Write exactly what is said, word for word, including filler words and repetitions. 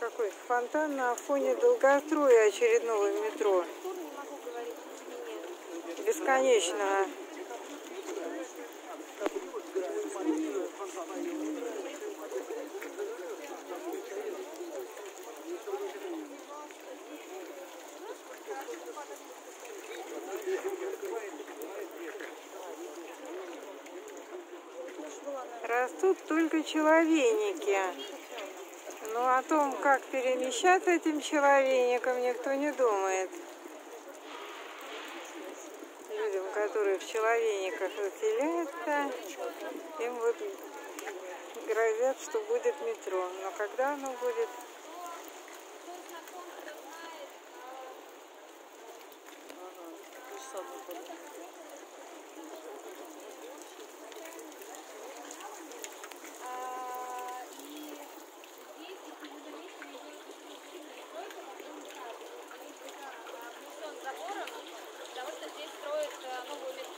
какой фонтан на фоне долгостроя очередного метро. Бесконечного. Растут только человейники. Но о том, как перемещаться этим человейником, никто не думает. Людям, которые в человейниках заселяются, им вот грозят, что будет метро. Но когда оно будет? Потому что здесь строят новую метро.